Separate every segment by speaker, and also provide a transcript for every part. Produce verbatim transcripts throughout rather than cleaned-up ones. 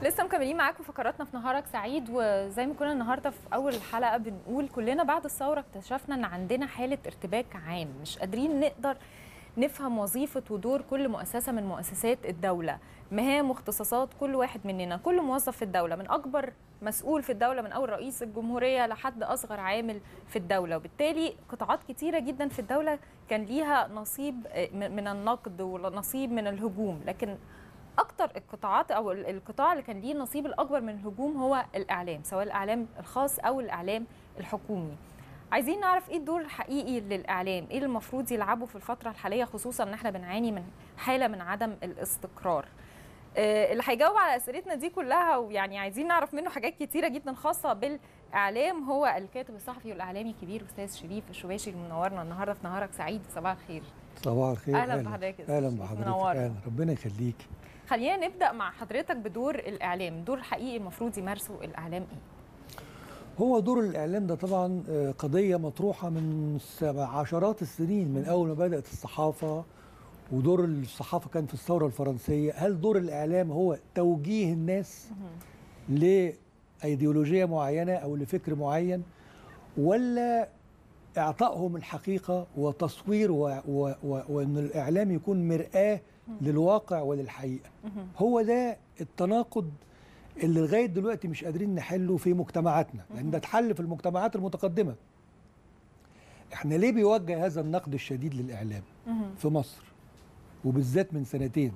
Speaker 1: لسه مكملين معاكم فقراتنا في نهارك سعيد، وزي ما كنا النهارده في اول الحلقه بنقول كلنا بعد الثوره اكتشفنا ان عندنا حاله ارتباك عام، مش قادرين نقدر نفهم وظيفه ودور كل مؤسسه من مؤسسات الدوله، مهام واختصاصات كل واحد مننا، كل موظف في الدوله من اكبر مسؤول في الدوله من اول رئيس الجمهوريه لحد اصغر عامل في الدوله، وبالتالي قطاعات كتيره جدا في الدوله كان ليها نصيب من النقد ونصيب من الهجوم، لكن اكتر القطاعات او القطاع اللي كان ليه النصيب الاكبر من الهجوم هو الاعلام، سواء الاعلام الخاص او الاعلام الحكومي. عايزين نعرف ايه الدور الحقيقي للاعلام، ايه اللي المفروض يلعبه في الفتره الحاليه، خصوصا ان احنا بنعاني من حاله من عدم الاستقرار. آه اللي هيجاوب على اسئلتنا دي كلها، ويعني عايزين نعرف منه حاجات كتيره جدا خاصه بالاعلام، هو الكاتب الصحفي والاعلامي الكبير استاذ شريف الشباشي اللي منورنا النهارده في نهارك سعيد. صباح الخير.
Speaker 2: صباح الخير.
Speaker 1: اهلا بحضرتك.
Speaker 2: اهلا بحضرتك. اهلا، ربنا يخليك.
Speaker 1: خلينا نبدأ مع حضرتك بدور الإعلام، دور حقيقي المفروض يمارسه الإعلام إيه؟
Speaker 2: هو دور الإعلام ده طبعا قضية مطروحة من عشرات السنين، من أول ما بدأت الصحافة، ودور الصحافة كان في الثورة الفرنسية. هل دور الإعلام هو توجيه الناس لأيديولوجية معينة أو لفكر معين، ولا إعطائهم الحقيقة وتصوير و... و... و... وأن الإعلام يكون مرآة للواقع وللحقيقة؟ هو ده التناقض اللي لغاية دلوقتي مش قادرين نحله في مجتمعاتنا، لأن ده اتحل في المجتمعات المتقدمة. احنا ليه بيوجه هذا النقد الشديد للإعلام في مصر وبالذات من سنتين؟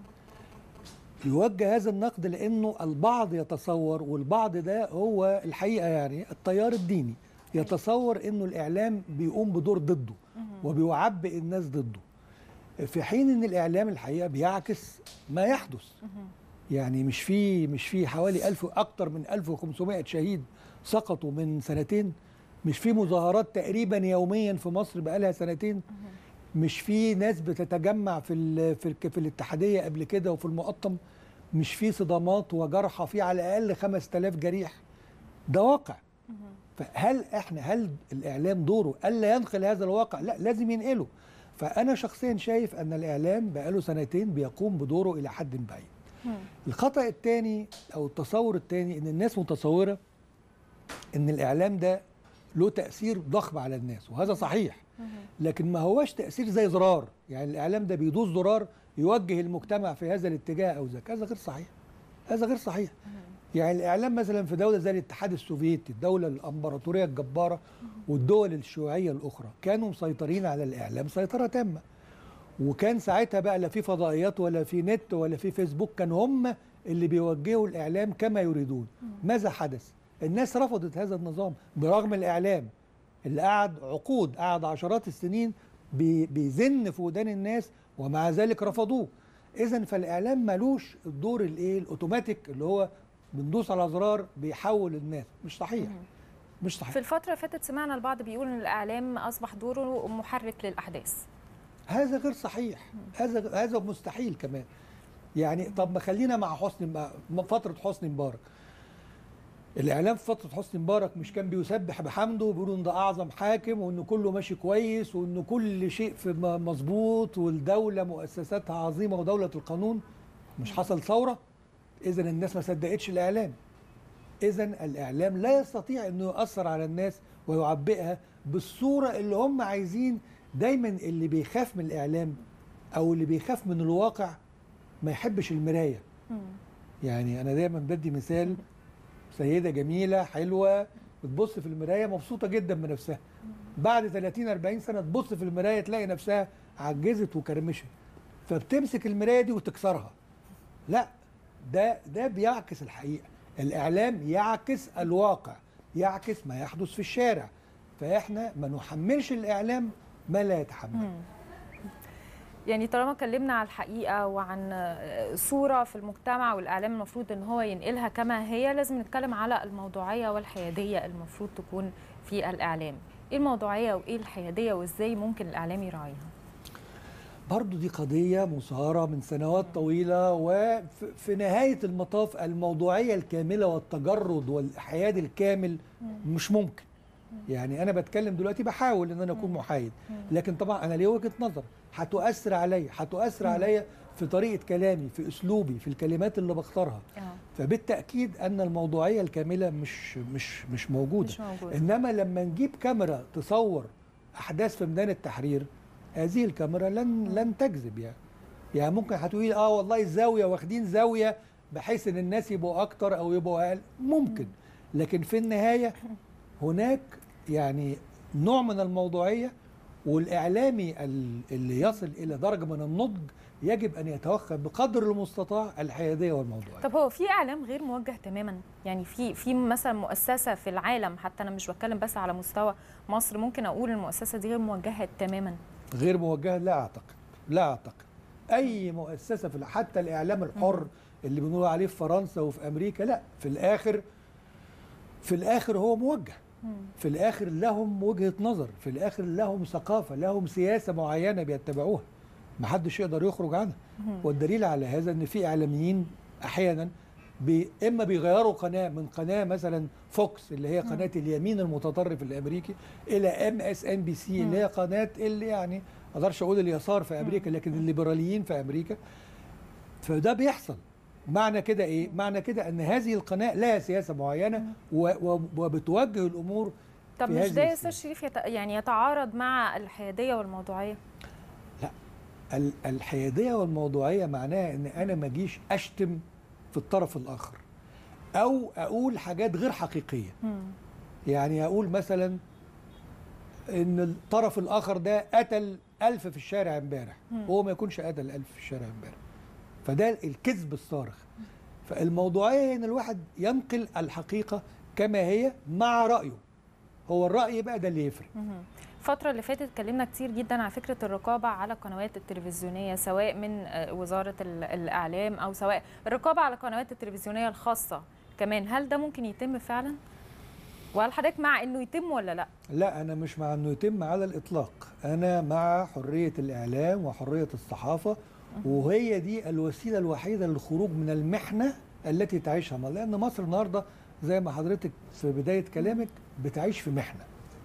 Speaker 2: يوجه هذا النقد لأنه البعض يتصور، والبعض ده هو الحقيقة يعني التيار الديني، يتصور انه الاعلام بيقوم بدور ضده وبيعبئ الناس ضده، في حين ان الاعلام الحقيقه بيعكس ما يحدث. يعني مش في مش في حوالي ألف اكتر من ألف وخمسمائة شهيد سقطوا من سنتين، مش في مظاهرات تقريبا يوميا في مصر بقالها سنتين، مش في ناس بتتجمع في ال في, ال في الاتحاديه قبل كده وفي المقطم، مش في صدامات وجرحى، في على الاقل خمسة آلاف جريح. ده واقع. فهل احنا هل الاعلام دوره الا ينقل هذا الواقع؟ لا، لازم ينقله. فانا شخصيا شايف ان الاعلام بقاله سنتين بيقوم بدوره الى حد بعيد. الخطأ الثاني او التصور الثاني ان الناس متصوره ان الاعلام ده له تأثير ضخم على الناس، وهذا صحيح، لكن ما هوش تأثير زي زرار، يعني الاعلام ده بيدوس زرار يوجه المجتمع في هذا الاتجاه او ذاك. هذا غير صحيح. هذا غير صحيح. يعني الإعلام مثلا في دولة زي الاتحاد السوفيتي، الدولة الأمبراطورية الجبارة والدول الشيوعية الأخرى، كانوا مسيطرين على الإعلام سيطرة تامة، وكان ساعتها بقى لا في فضائيات ولا في نت ولا في فيسبوك، كانوا هم اللي بيوجهوا الإعلام كما يريدون. ماذا حدث؟ الناس رفضت هذا النظام برغم الإعلام اللي قعد عقود، قعد عشرات السنين بيزن في ودان الناس، ومع ذلك رفضوه. إذن فالإعلام ملوش الدور الإيه الأوتوماتيك اللي هو بندوس على زرار بيحول الناس. مش صحيح. مش صحيح.
Speaker 1: في الفترة اللي فاتت سمعنا البعض بيقول ان الاعلام اصبح دوره محرك للاحداث.
Speaker 2: هذا غير صحيح. هذا هذا مستحيل كمان. يعني طب ما خلينا مع حسني، فترة حسني مبارك. الاعلام في فترة حسني مبارك مش كان بيسبح بحمده وبيقولوا ان ده اعظم حاكم وان كله ماشي كويس وان كل شيء في مظبوط والدولة مؤسساتها عظيمة ودولة القانون؟ مش حصل ثورة؟ إذن الناس ما صدقتش الإعلام. إذن الإعلام لا يستطيع أنه يؤثر على الناس ويعبئها بالصورة اللي هم عايزين. دايما اللي بيخاف من الإعلام أو اللي بيخاف من الواقع ما يحبش المراية. يعني أنا دايما بدي مثال، سيدة جميلة حلوة بتبص في المراية مبسوطة جدا من نفسها، بعد ثلاثين أربعين سنة تبص في المراية تلاقي نفسها عجزت وكرمشت، فبتمسك المراية دي وتكسرها. لا، ده ده بيعكس الحقيقة. الإعلام يعكس الواقع، يعكس ما يحدث في الشارع، فإحنا ما نحملش الإعلام ما لا يتحمل.
Speaker 1: يعني طالما اتكلمنا على الحقيقة وعن صورة في المجتمع والإعلام المفروض إن هو ينقلها كما هي، لازم نتكلم على الموضوعية والحيادية المفروض تكون في الإعلام. إيه الموضوعية وإيه الحيادية وإزاي ممكن الإعلام يراعيها؟
Speaker 2: برضو دي قضية مثارة من سنوات طويلة، وفي نهاية المطاف الموضوعية الكاملة والتجرد والحياد الكامل مش ممكن. يعني أنا بتكلم دلوقتي بحاول إن أنا أكون محايد، لكن طبعا أنا ليه وجهة نظر هتؤثر عليا، هتؤثر عليا في طريقه كلامي، في اسلوبي، في الكلمات اللي بختارها.
Speaker 1: اه
Speaker 2: فبالتاكيد ان الموضوعيه الكامله مش مش مش موجوده.
Speaker 1: مش موجودة.
Speaker 2: انما لما نجيب كاميرا تصور احداث في ميدان التحرير، هذه الكاميرا لن لن تكذب يعني. يعني ممكن هتقولي اه والله الزاويه واخدين زاويه بحيث ان الناس يبقوا اكتر او يبقوا اقل، ممكن، لكن في النهايه هناك يعني نوع من الموضوعيه، والاعلامي اللي يصل الى درجه من النضج يجب ان يتوخى بقدر المستطاع الحياديه والموضوعيه.
Speaker 1: طب هو في اعلام غير موجه تماما؟ يعني في في مثلا مؤسسه في العالم، حتى انا مش بتكلم بس على مستوى مصر، ممكن اقول المؤسسه دي غير موجهه تماما؟
Speaker 2: غير موجهه؟ لا اعتقد، لا اعتقد. اي مؤسسه في حتى الاعلام الحر اللي بنقول عليه في فرنسا وفي امريكا، لا، في الاخر في الاخر هو موجه. في الاخر لهم وجهه نظر، في الاخر لهم ثقافه، لهم سياسه معينه بيتبعوها، ما حدش يقدر يخرج عنها. والدليل على هذا ان في اعلاميين احيانا بي اما بيغيروا قناه من قناه مثلا فوكس اللي هي قناه اليمين المتطرف الامريكي الى ام اس ان بي سي اللي هي قناه اللي يعني ما اقدرش اقول اليسار في امريكا لكن الليبراليين في امريكا. فده بيحصل. معنى كده ايه؟ معنى كده ان هذه القناه لها سياسه معينه وبتوجه الامور.
Speaker 1: طب مش ده يا استاذ شريف يت... يعني يتعارض مع الحياديه والموضوعيه؟
Speaker 2: لا، الحياديه والموضوعيه معناها ان انا ما اجيش اشتم في الطرف الاخر او اقول حاجات غير حقيقيه. مم. يعني اقول مثلا ان الطرف الاخر ده قتل ألف في الشارع امبارح، هو ما يكونش قتل ألف في الشارع امبارح. فده الكذب الصارخ. فالموضوعيه ان الواحد ينقل الحقيقه كما هي مع رايه، هو الراي بقى ده اللي يفرق.
Speaker 1: الفترة اللي فاتت اتكلمنا كتير جدا عن فكرة الرقابة على القنوات التلفزيونية، سواء من وزارة الإعلام أو سواء الرقابة على القنوات التلفزيونية الخاصة كمان. هل ده ممكن يتم فعلا؟ وهل حضرتك مع إنه يتم ولا لا؟
Speaker 2: لا، أنا مش مع إنه يتم على الإطلاق. أنا مع حرية الإعلام وحرية الصحافة، وهي دي الوسيلة الوحيدة للخروج من المحنة التي تعيشها مصر. لأن مصر النهاردة زي ما حضرتك في بداية كلامك بتعيش في محنة.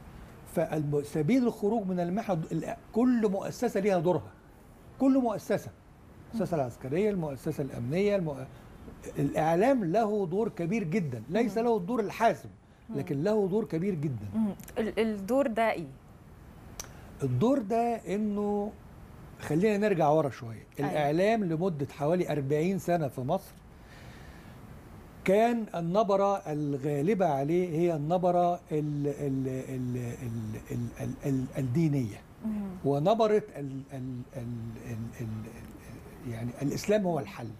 Speaker 2: فسبيل الخروج من المحنة كل مؤسسة ليها دورها. كل مؤسسة، المؤسسة العسكرية، المؤسسة الأمنية، المؤ... الإعلام له دور كبير جدا، ليس له الدور الحاسم لكن له دور كبير جدا.
Speaker 1: الدور ده إيه؟
Speaker 2: الدور ده إنه خلينا نرجع ورا شوية. الإعلام لمدة حوالي أربعين سنة في مصر كان النبرة الغالبة عليه هي النبرة ال ال ال ال ال ال ال الدينية، ونبرة ال ال ال ال ال يعني الإسلام هو الحل.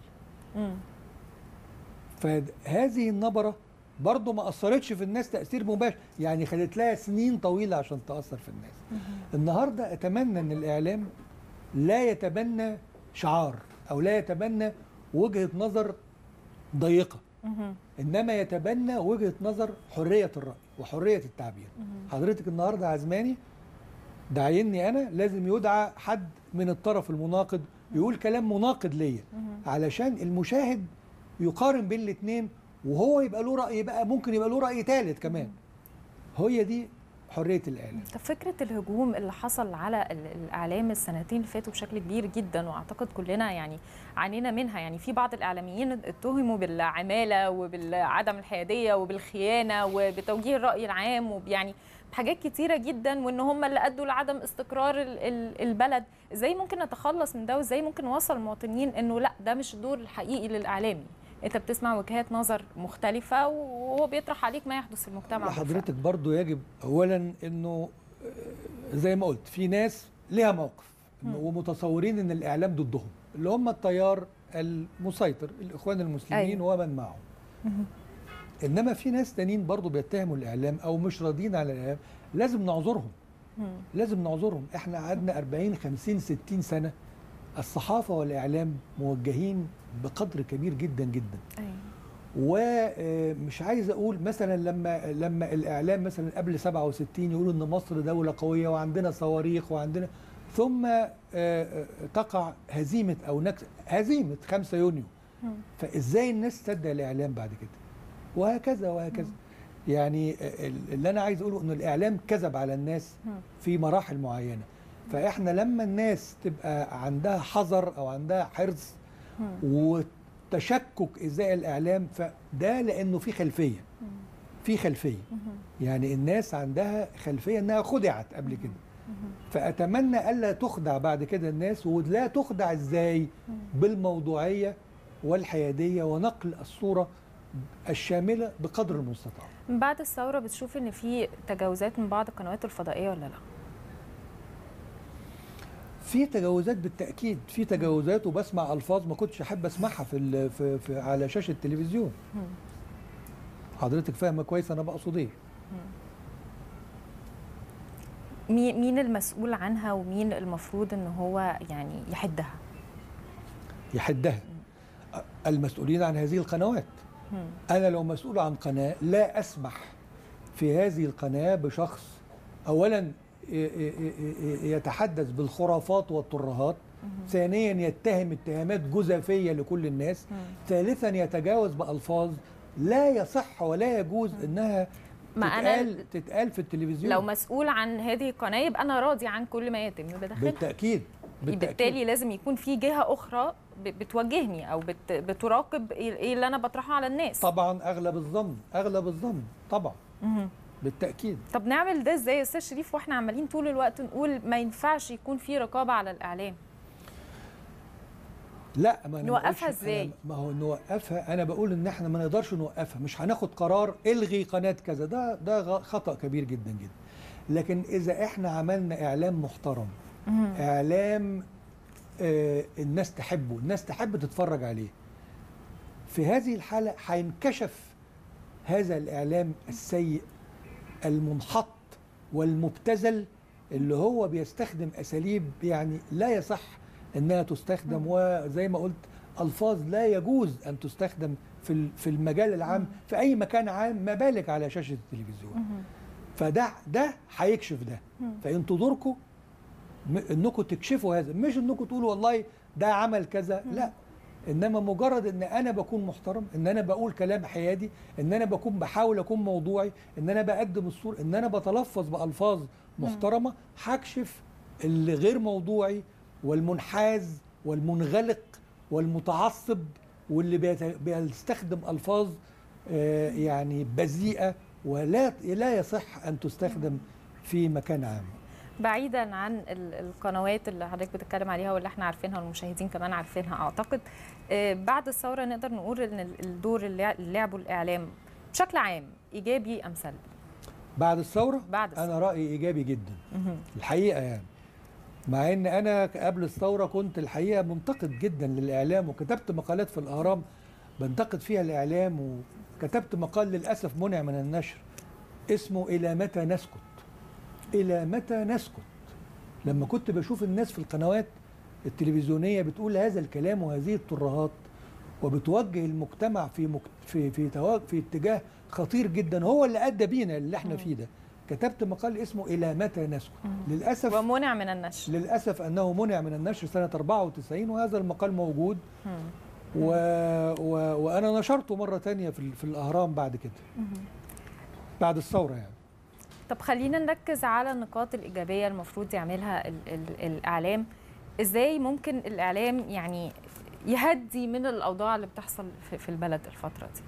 Speaker 2: فهذه النبرة برضو ما أثرتش في الناس تأثير مباشر، يعني خدت لها سنين طويلة عشان تأثر في الناس. النهاردة أتمنى أن الإعلام لا يتبنى شعار أو لا يتبنى وجهة نظر ضيقة، إنما يتبنى وجهة نظر حرية الرأي وحرية التعبير. حضرتك النهاردة عزماني داعيني أنا، لازم يدعى حد من الطرف المناقض يقول كلام مناقض ليا علشان المشاهد يقارن بين الاثنين، وهو يبقى له رأي، بقى ممكن يبقى له رأي ثالث كمان. هي دي حرية الإعلام.
Speaker 1: طب فكرة الهجوم اللي حصل على الإعلام السنتين اللي فاتوا بشكل كبير جدا، وأعتقد كلنا يعني عانينا منها، يعني في بعض الإعلاميين اتهموا بالعمالة وبالعدم الحيادية وبالخيانة وبتوجيه الرأي العام ويعني بحاجات كتيرة جدا، وإن هم اللي أدوا لعدم استقرار البلد. إزاي ممكن نتخلص من ده، وإزاي ممكن نوصل المواطنين إنه لا، ده مش الدور الحقيقي للإعلامي؟ انت بتسمع وجهات نظر مختلفه وهو بيطرح عليك ما يحدث في المجتمع.
Speaker 2: حضرتك برضو يجب اولا انه زي ما قلت في ناس ليها موقف ومتصورين ان الاعلام ضدهم، اللي هم التيار المسيطر الاخوان المسلمين. أيوة. ومن معهم. انما في ناس تانيين برضو بيتهموا الاعلام او مش راضيين على الاعلام، لازم نعذرهم. لازم نعذرهم. احنا قعدنا أربعين خمسين ستين سنه الصحافه والاعلام موجهين بقدر كبير جدا جدا. أيوة. ومش عايز اقول مثلا لما لما الاعلام مثلا قبل سبعة وستين يقولوا ان مصر دوله قويه وعندنا صواريخ وعندنا، ثم تقع هزيمه او نكسه، هزيمه خمسة يونيو. فازاي الناس تصدق الاعلام بعد كده؟ وهكذا وهكذا. يعني اللي انا عايز اقوله ان الاعلام كذب على الناس في مراحل معينه، فاحنا لما الناس تبقى عندها حذر او عندها حرص وتشكك ازاء الاعلام، فده لانه في خلفيه في خلفيه يعني الناس عندها خلفيه انها خدعت قبل كده. فاتمنى الا تخدع بعد كده الناس، ولا تخدع ازاي؟ بالموضوعيه والحياديه ونقل الصوره الشامله بقدر المستطاع.
Speaker 1: من بعد الثوره بتشوف ان في تجاوزات من بعض القنوات الفضائيه ولا لا؟
Speaker 2: في تجاوزات بالتاكيد، في تجاوزات، وبسمع الفاظ ما كنتش احب اسمعها في, في, في على شاشه التلفزيون. حضرتك فاهمه كويس انا بقصد ايه.
Speaker 1: مين المسؤول عنها ومين المفروض ان هو يعني يحدها؟
Speaker 2: يحدها المسؤولين عن هذه القنوات. انا لو مسؤول عن قناه لا اسمح في هذه القناه بشخص اولا يتحدث بالخرافات والترهات، ثانيا يتهم اتهامات جزافيه لكل الناس، ثالثا يتجاوز بالفاظ لا يصح ولا يجوز انها تتقال, تتقال في التلفزيون.
Speaker 1: لو مسؤول عن هذه القناه يبقى انا راضي عن كل ما يتم بداخلها.
Speaker 2: بالتاكيد
Speaker 1: بالتالي لازم يكون في جهه اخرى بتوجهني او بت بتراقب ايه اللي انا بطرحه على الناس.
Speaker 2: طبعا اغلب الظن اغلب الظن طبعا. مه. بالتاكيد.
Speaker 1: طب نعمل ده ازاي يا استاذ شريف واحنا عمالين طول الوقت نقول ما ينفعش يكون في رقابه على الاعلام؟
Speaker 2: لا، ما
Speaker 1: نوقفها ازاي؟
Speaker 2: ما هو نوقفها، انا بقول ان احنا ما نقدرش نوقفها، مش هناخد قرار الغي قناه كذا، ده ده خطا كبير جدا جدا. لكن اذا احنا عملنا اعلام محترم، مم. اعلام آه الناس تحبه، الناس تحب تتفرج عليه، في هذه الحاله هينكشف هذا الاعلام السيء المنحط والمبتذل اللي هو بيستخدم اساليب يعني لا يصح انها تستخدم، وزي ما قلت الفاظ لا يجوز ان تستخدم في في المجال العام في اي مكان عام، ما بالك على شاشه التلفزيون. فده ده هيكشف ده. فانتوا دوركم انكم تكشفوا هذا، مش انكم تقولوا والله ده عمل كذا، لا، انما مجرد ان انا بكون محترم، ان انا بقول كلام حيادي، ان انا بكون بحاول اكون موضوعي، ان انا بقدم الصوره، ان انا بتلفظ بالفاظ محترمه، هكشف اللي غير موضوعي والمنحاز والمنغلق والمتعصب واللي بيستخدم الفاظ يعني بذيئه ولا لا يصح ان تستخدم في مكان عام.
Speaker 1: بعيدا عن القنوات اللي حضرتك بتتكلم عليها واللي احنا عارفينها والمشاهدين كمان عارفينها، اعتقد بعد الثوره نقدر نقول ان الدور اللي لعبه الاعلام بشكل عام ايجابي ام سلبي؟
Speaker 2: بعد الثوره؟
Speaker 1: بعد الثورة.
Speaker 2: انا رايي ايجابي جدا الحقيقه، يعني مع ان انا قبل الثوره كنت الحقيقه منتقد جدا للاعلام، وكتبت مقالات في الاهرام بنتقد فيها الاعلام، وكتبت مقال للاسف منع من النشر اسمه الى متى نسكت؟ الى متى نسكت؟ لما كنت بشوف الناس في القنوات التلفزيونيه بتقول هذا الكلام وهذه الترهات وبتوجه المجتمع في مك... في في, تواج... في اتجاه خطير جدا هو اللي ادى بينا اللي احنا فيه ده. كتبت مقال اسمه الى متى نسكت؟ للاسف
Speaker 1: ومنع من النشر.
Speaker 2: للاسف انه منع من النشر سنه أربعة وتسعين، وهذا المقال موجود و... و... وانا نشرته مره ثانيه في, في الاهرام بعد كده بعد الثوره يعني.
Speaker 1: طب خلينا نركز على النقاط الإيجابية المفروض يعملها ال ال الإعلام. إزاي ممكن الإعلام يعني يهدي من الأوضاع اللي بتحصل في, في البلد الفترة دي؟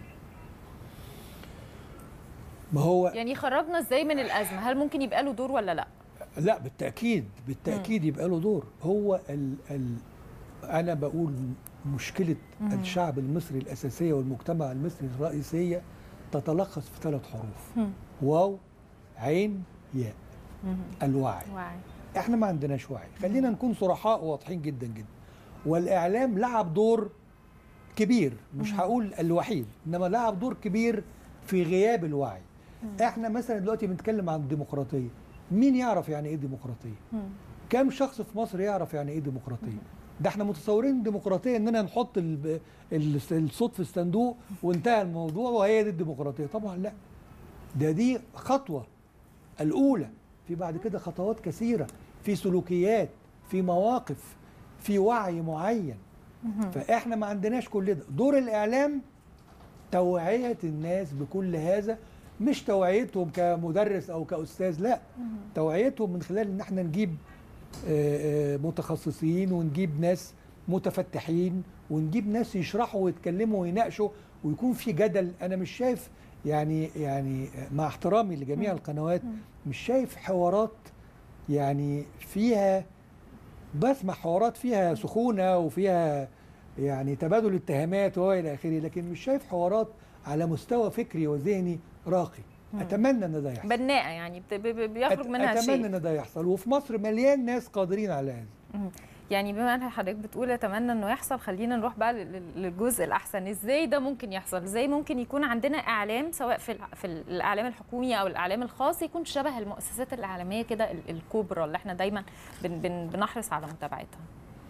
Speaker 2: ما هو
Speaker 1: يعني خرجنا إزاي من الأزمة؟ هل ممكن يبقى له دور ولا لا؟
Speaker 2: لا بالتأكيد بالتأكيد م. يبقى له دور. هو ال ال أنا بقول مشكلة م. الشعب المصري الأساسية والمجتمع المصري الرئيسية تتلخص في ثلاث حروف: م. واو عين ياء. الوعي.
Speaker 1: وعي.
Speaker 2: احنا ما عندناش وعي، خلينا نكون صرحاء وواضحين جدا جدا. والاعلام لعب دور كبير، مش هقول الوحيد، انما لعب دور كبير في غياب الوعي. احنا مثلا دلوقتي بنتكلم عن الديمقراطيه، مين يعرف يعني ايه ديمقراطيه؟ كم شخص في مصر يعرف يعني ايه ديمقراطيه؟ ده احنا متصورين الديمقراطيه اننا نحط الصوت في الصندوق وانتهى الموضوع وهي دي الديمقراطيه. طبعا لا، ده دي خطوه الأولى، في بعد كده خطوات كثيرة، في سلوكيات، في مواقف، في وعي معين. فإحنا ما عندناش كل ده. دور الإعلام توعية الناس بكل هذا، مش توعيتهم كمدرس أو كأستاذ، لا، توعيتهم من خلال إن احنا نجيب متخصصين ونجيب ناس متفتحين ونجيب ناس يشرحوا ويتكلموا ويناقشوا ويكون في جدل. انا مش شايف يعني يعني مع احترامي لجميع القنوات مش شايف حوارات يعني فيها، بسمع حوارات فيها سخونه وفيها يعني تبادل اتهامات والى اخره، لكن مش شايف حوارات على مستوى فكري وذهني راقي. اتمنى ان ده يحصل،
Speaker 1: بناءه يعني بيخرج منها
Speaker 2: أت...
Speaker 1: شيء.
Speaker 2: اتمنى ان ده يحصل، وفي مصر مليان ناس قادرين على هذا.
Speaker 1: يعني بما ان حضرتك بتقول اتمنى انه يحصل، خلينا نروح بقى للجزء الاحسن. ازاي ده ممكن يحصل؟ ازاي ممكن يكون عندنا اعلام سواء في في الاعلام الحكومي او الاعلام الخاص يكون شبه المؤسسات الاعلاميه كده الكبرى اللي احنا دايما بن بن بنحرص على متابعتها؟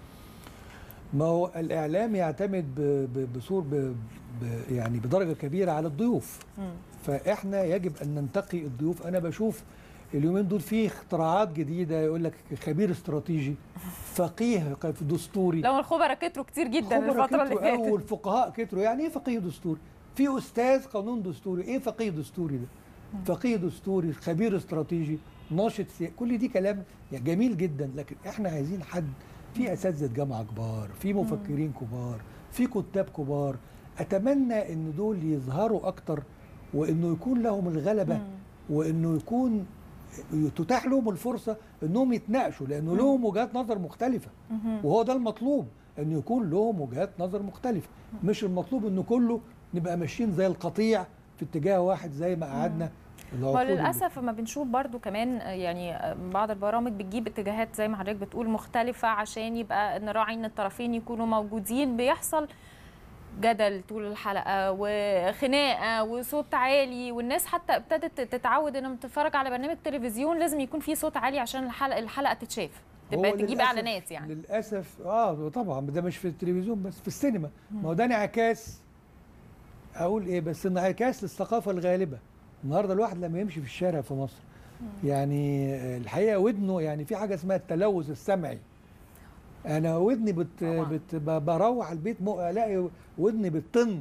Speaker 2: ما هو الاعلام يعتمد بصور ب ب يعني بدرجه كبيره على الضيوف. م. فاحنا يجب ان ننتقي الضيوف. انا بشوف اليومين دول في اختراعات جديده، يقول لك خبير استراتيجي، فقيه دستوري.
Speaker 1: لو الخبراء كتروا كتير جدا الفتره اللي فاتت،
Speaker 2: والفقهاء كتروا. يعني ايه فقيه دستوري؟ في استاذ قانون دستوري، ايه فقيه دستوري ده؟ م. فقيه دستوري، خبير استراتيجي، ناشط سياسي، كل دي كلام يعني جميل جدا، لكن احنا عايزين حد في اساتذه جامعه كبار، في مفكرين كبار، في كتاب كبار. اتمنى ان دول يظهروا اكتر، وانه يكون لهم الغلبه، مم. وانه يكون تتاح لهم الفرصه انهم يتناقشوا، لانه مم. لهم وجهات نظر مختلفه. مم. وهو ده المطلوب، انه يكون لهم وجهات نظر مختلفه. مم. مش المطلوب انه كله نبقى ماشيين زي القطيع في اتجاه واحد زي ما قعدنا.
Speaker 1: وللاسف ما بنشوف برضو كمان يعني بعض البرامج بتجيب اتجاهات زي ما حضرتك بتقول مختلفه عشان يبقى نراعي ان الطرفين يكونوا موجودين. بيحصل جدل طول الحلقه وخناقه وصوت عالي، والناس حتى ابتدت تتعود انها تتفرج على برنامج تلفزيون لازم يكون فيه صوت عالي عشان الحلقه الحلقه تتشاف، تبقى تجيب اعلانات. يعني
Speaker 2: للاسف اه طبعا ده مش في التلفزيون بس، في السينما. ما هو ده انعكاس، اقول ايه، بس انعكاس للثقافه الغالبه. النهارده الواحد لما يمشي في الشارع في مصر يعني الحقيقه ودنه، يعني في حاجه اسمها التلوث السمعي. انا ودني بت, بت بروح البيت الاقي ودني بتطن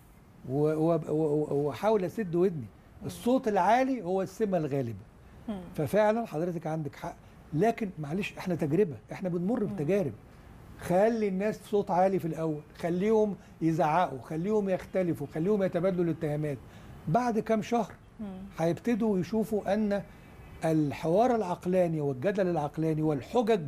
Speaker 2: واحاول اسد ودني. الصوت العالي هو السمه الغالبه. ففعلا حضرتك عندك حق، لكن معلش احنا تجربه، احنا بنمر بتجارب. خلي الناس صوت عالي في الاول، خليهم يزعقوا، خليهم يختلفوا، خليهم يتبادلوا الاتهامات. بعد كام شهر هيبتدوا يشوفوا ان الحوار العقلاني والجدل العقلاني والحجج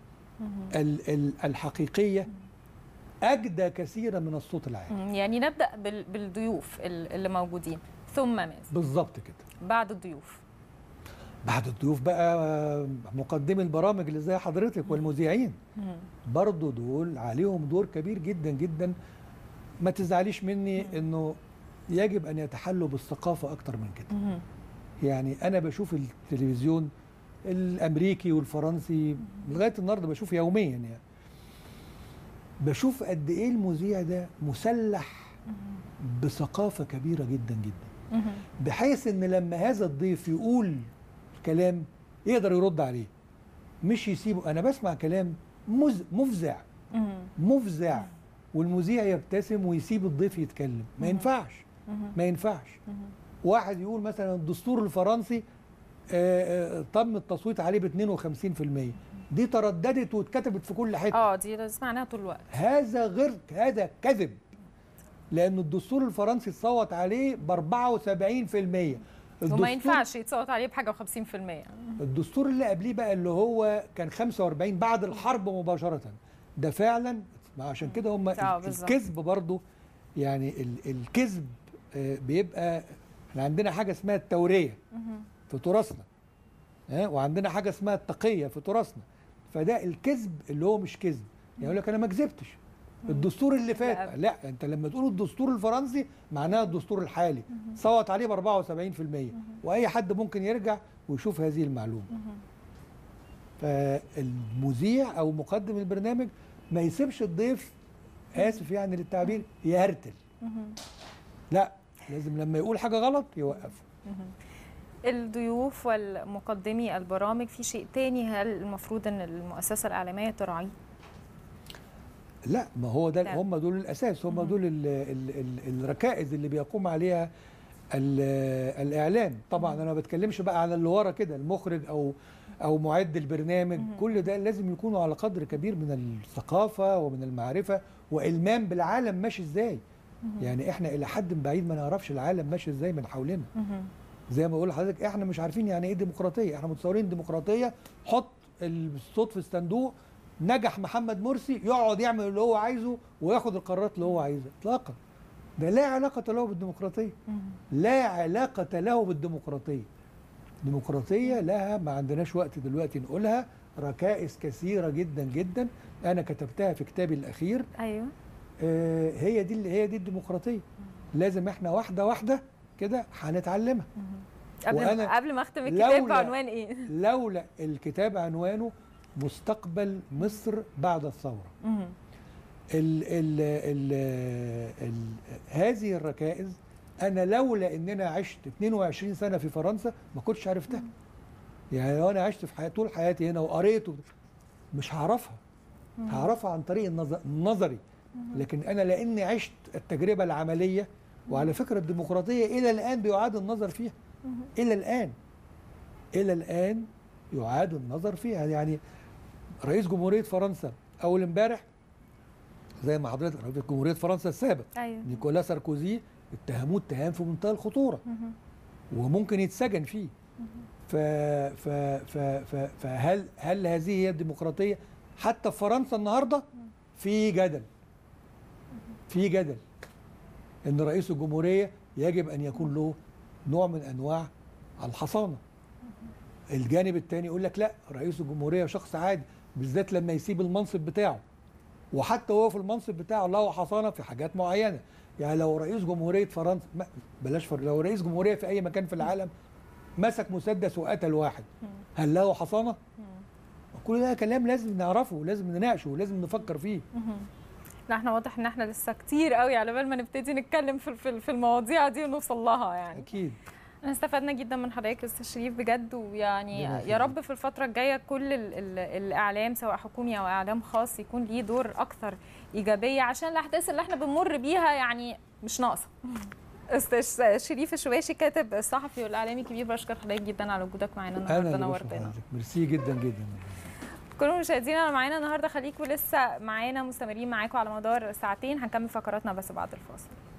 Speaker 2: الحقيقيه اجدى كثيرا من الصوت العالي.
Speaker 1: يعني نبدا بالضيوف اللي موجودين، ثم ماذا؟
Speaker 2: بالظبط كده.
Speaker 1: بعد الضيوف
Speaker 2: بعد الضيوف بقى مقدمي البرامج اللي زي حضرتك والمذيعين، برضو دول عليهم دور كبير جدا جدا. ما تزعليش مني انه يجب ان يتحلوا بالثقافه اكتر من كده. يعني انا بشوف التلفزيون الامريكي والفرنسي لغايه النهارده، بشوف يوميا يعني بشوف قد ايه المذيع ده مسلح بثقافه كبيره جدا جدا، بحيث ان لما هذا الضيف يقول كلام يقدر يرد عليه، مش يسيبه. انا بسمع كلام مفزع مفزع والمذيع يبتسم ويسيب الضيف يتكلم. ما ينفعش ما ينفعش. واحد يقول مثلا الدستور الفرنسي آآ آآ تم التصويت عليه ب اثنين وخمسين في المية، دي ترددت واتكتبت في كل حته.
Speaker 1: اه دي سمعناها طول الوقت.
Speaker 2: هذا غير، هذا كذب، لأن الدستور الفرنسي اتصوت عليه ب أربعة وسبعين في المية.
Speaker 1: وما ينفعش يتصوت عليه بحاجه وخمسين في المية.
Speaker 2: الدستور اللي قبليه بقى اللي هو كان خمسة وأربعين بعد الحرب مباشره، ده فعلا. عشان كده هم الكذب برضو، يعني الكذب بيبقى، احنا عندنا حاجه اسمها التوريه في تراثنا، ها، وعندنا حاجه اسمها التقيه في تراثنا. فده الكذب اللي هو مش كذب، يعني يقول لك انا ما كذبتش الدستور اللي فات. لا، انت لما تقول الدستور الفرنسي معناها الدستور الحالي صوت عليه ب أربعة وسبعين في المية، واي حد ممكن يرجع ويشوف هذه المعلومه. فالمذيع او مقدم البرنامج ما يسيبش الضيف، اسف يعني للتعبير، يهرتل. لا، لازم لما يقول حاجه غلط يوقفه.
Speaker 1: الضيوف والمقدمي البرامج في شيء تاني هل المفروض ان المؤسسه الاعلاميه تراعيه؟
Speaker 2: لا، ما هو ده، هم دول الاساس، هم دول ال ال ال الركائز اللي بيقوم عليها الاعلام طبعا. انا ما بتكلمش بقى على اللي ورا كده، المخرج او او معد البرنامج، كل ده لازم يكونوا على قدر كبير من الثقافه ومن المعرفه والمام بالعالم ماشي ازاي. يعني احنا الى حد بعيد ما نعرفش العالم ماشي ازاي من حولنا. زي ما بقول لحضرتك احنا مش عارفين يعني ايه ديمقراطيه، احنا متصورين ديمقراطيه حط الصوت في الصندوق، نجح محمد مرسي يقعد يعمل اللي هو عايزه وياخد القرارات اللي هو عايزها. اطلاقا، ده لا علاقه له بالديمقراطيه. لا علاقه له بالديمقراطيه. الديمقراطيه لها، ما عندناش وقت دلوقتي نقولها، ركائز كثيره جدا جدا، انا كتبتها في كتابي الاخير.
Speaker 1: ايوه
Speaker 2: آه هي دي اللي هي دي الديمقراطيه. لازم احنا واحده واحده كده هنتعلمها.
Speaker 1: قبل قبل ما اختم الكتاب بعنوان ايه؟
Speaker 2: لولا الكتاب عنوانه مستقبل مصر بعد الثوره. ال ال ال ال هذه الركائز انا لولا ان انا عشت اثنين وعشرين سنه في فرنسا ما كنتش عرفتها. يعني لو انا عشت في حياتي طول حياتي هنا وقريت مش هعرفها. هعرفها عن طريق النظري. لكن انا لاني عشت التجربه العمليه، وعلى فكره الديمقراطيه الى الان بيعاد النظر فيها. الى الان الى الان يعاد النظر فيها. يعني رئيس جمهوريه فرنسا اول امبارح، زي ما حضرتك رئيس جمهوريه فرنسا السابق
Speaker 1: أيوة.
Speaker 2: نيكولا ساركوزي اتهموه اتهام في منتهى الخطوره وممكن يتسجن فيه. ف ف ف ف فهل هل هذه هي الديمقراطيه؟ حتى في فرنسا النهارده في جدل في جدل ان رئيس الجمهوريه يجب ان يكون له نوع من انواع الحصانه. الجانب الثاني يقول لك لا، رئيس الجمهوريه شخص عادي، بالذات لما يسيب المنصب بتاعه، وحتى هو في المنصب بتاعه له حصانه في حاجات معينه. يعني لو رئيس جمهوريه فرنسا، بلاش فر... لو رئيس جمهوريه في اي مكان في العالم مسك مسدس وقتل واحد، هل له حصانه؟ كل ده كلام لازم نعرفه ولازم نناقشه ولازم نفكر فيه.
Speaker 1: لا احنا واضح ان احنا لسه كتير قوي على بال ما نبتدي نتكلم في في المواضيع دي ونوصل لها يعني.
Speaker 2: اكيد.
Speaker 1: احنا استفدنا جدا من حضرتك يا استاذ شريف بجد، ويعني يا رب في الفتره الجايه كل ال ال الاعلام سواء حكومي او اعلام خاص يكون ليه دور اكثر ايجابيه، عشان الاحداث اللي احنا بنمر بيها يعني مش ناقصه. استاذ شريف الشواشي كاتب الصحفي والاعلامي الكبير، بشكر حضرتك جدا على وجودك معانا النهارده، نورتنا.
Speaker 2: ميرسي جدا جدا.
Speaker 1: كل مشاهدينا اللي معانا النهارده خليكم لسه معانا مستمرين معاكم على مدار ساعتين، هنكمل فقراتنا بس بعد الفاصل.